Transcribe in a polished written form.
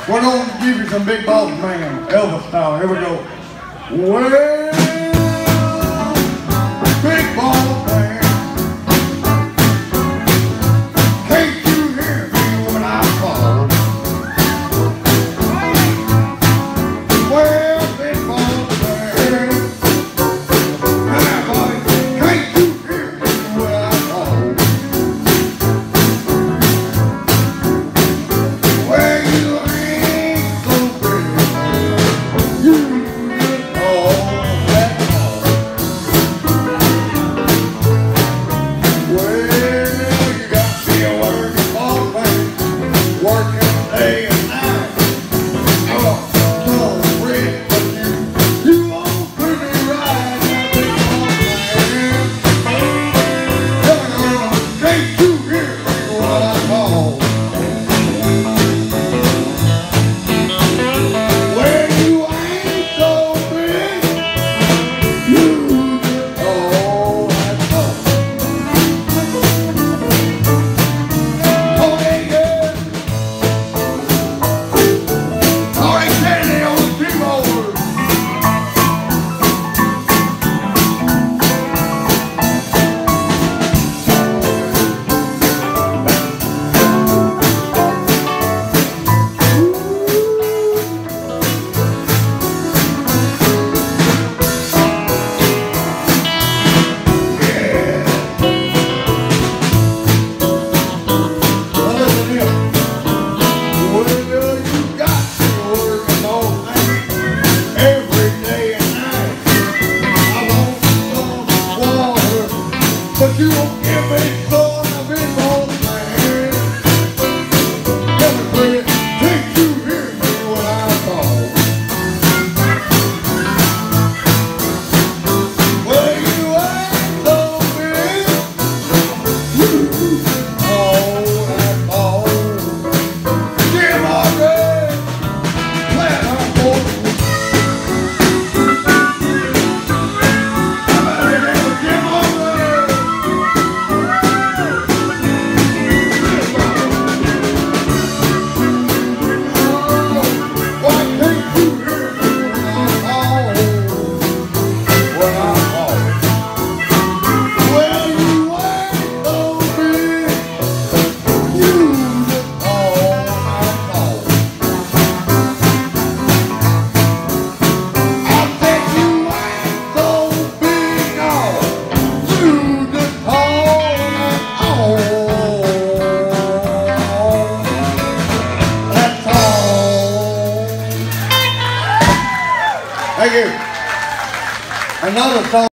We're going to give you some Big Boss Man, Elvis style. Here we go. Well, Big Boss Man, can't you hear me when I call? Well, Big Boss Man, hi boy, can't you hear me when I call? Well, you ain't so big, you but you won't give me son of Big Boss Man. Tell me, Fred, can't you hear me when I call? Well, you ain't so big, you that's all. Jim Morgan, play it on board. Thank you. Another song.